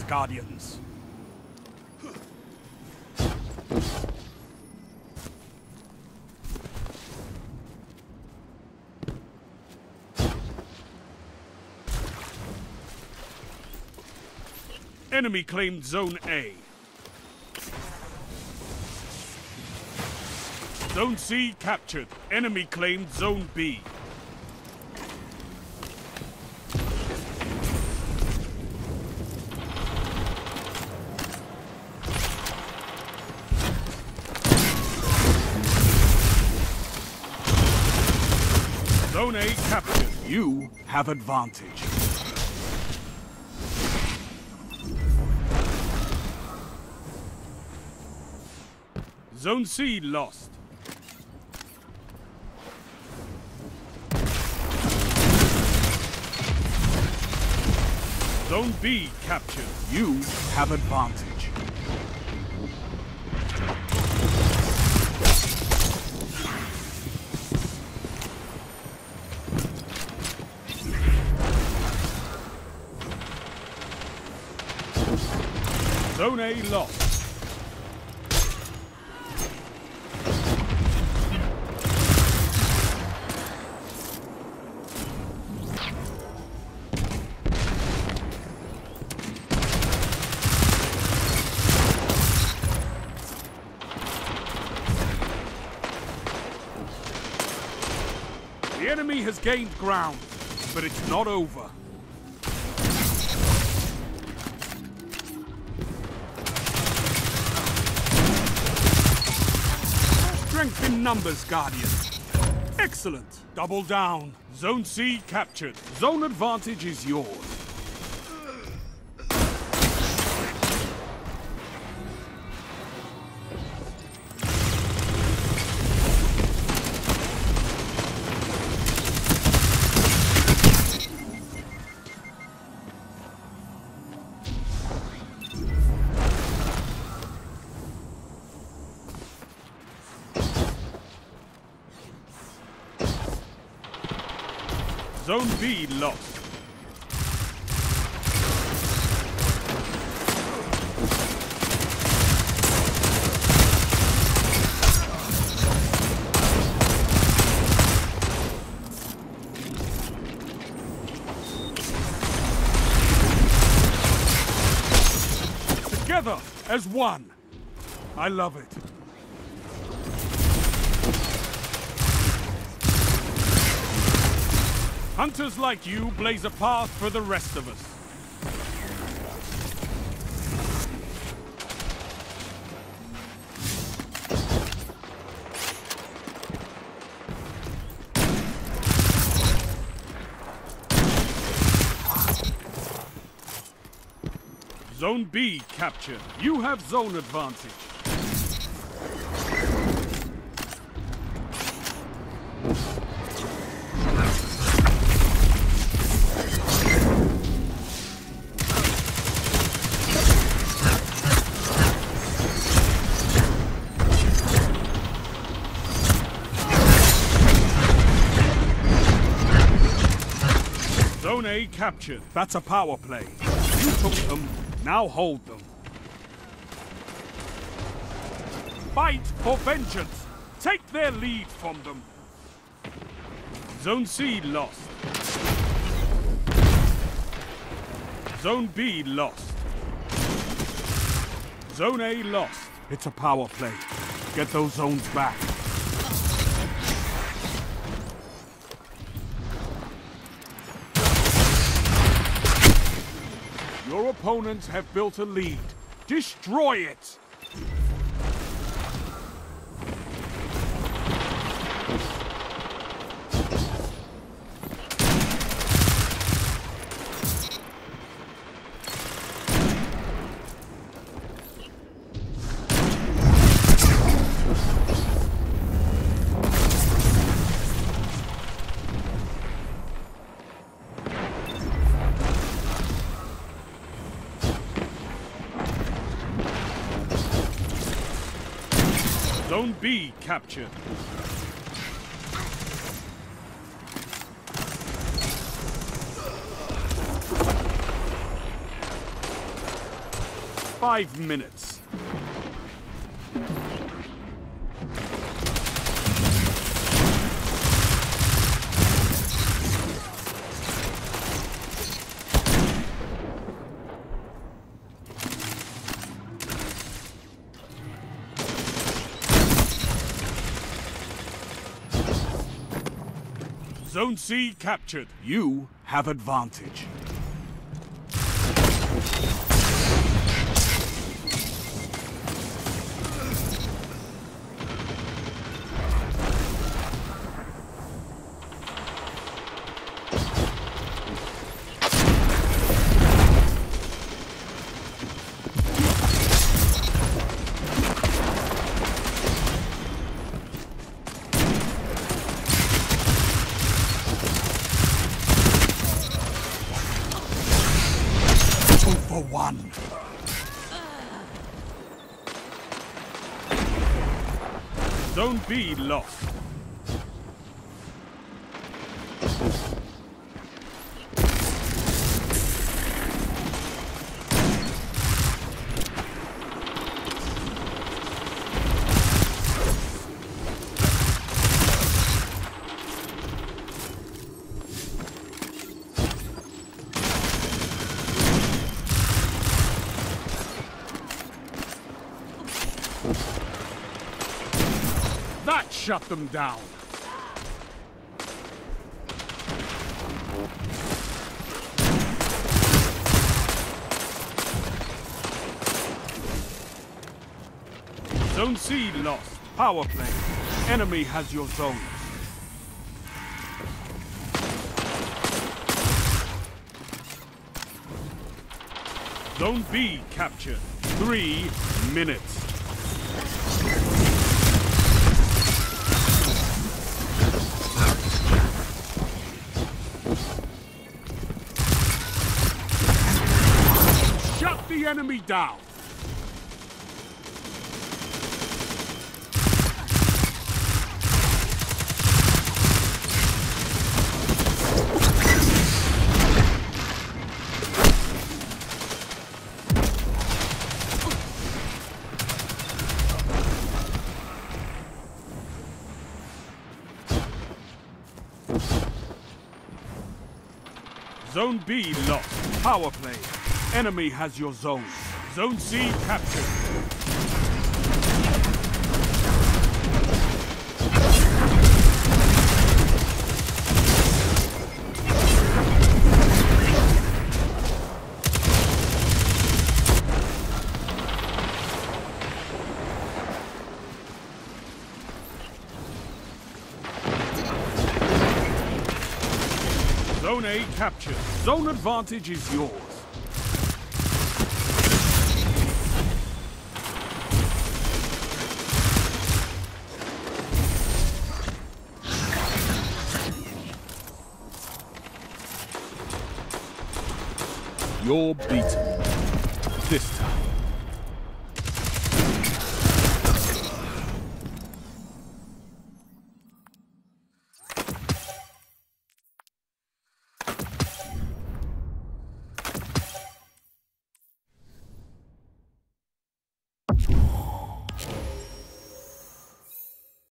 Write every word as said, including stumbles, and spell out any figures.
numbers, Guardians. Enemy claimed Zone A. Zone C captured. Enemy claimed Zone B. Zone A captured. You have advantage. Zone C lost. Zone B captured. You have advantage. Zone A lost. The enemy has gained ground, but it's not over. Strength in numbers, Guardians. Excellent. Double down. Zone C captured. Zone advantage is yours. Zone B lost. Together as one. I love it. Hunters like you blaze a path for the rest of us. Zone B captured. You have zone advantage. Zone A captured. That's a power play. You took them, now hold them. Fight for vengeance. Take their lead from them. Zone C lost. Zone B lost. Zone A lost. It's a power play. Get those zones back. Your opponents have built a lead. Destroy it! Zone B captured. Five minutes. Zone C captured. You have advantage. For one. Zone B lost. That shut them down. Zone C lost. Power play. Enemy has your zone. Zone B captured. Three minutes. Shut the enemy down. Zone B lost. Power play. Enemy has your zone. Zone C captured. Zone A captured. Zone advantage is yours. You're beaten. This time.